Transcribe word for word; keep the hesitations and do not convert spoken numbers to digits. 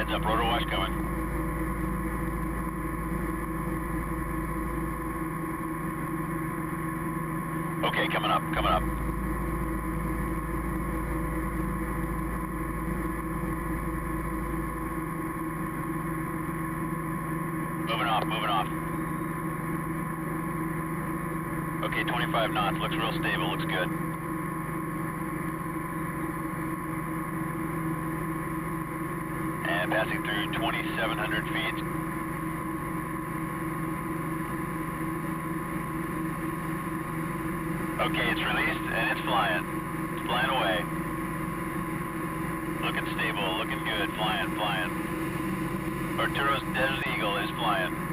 Heads up, rotor wash coming. Okay, coming up, coming up. Moving off, moving off. Okay, twenty-five knots, looks real stable, looks good. And passing through twenty-seven hundred feet. Okay, it's released and it's flying. It's flying away. Looking stable, looking good, flying, flying. Arturo's Desert Eagle is flying.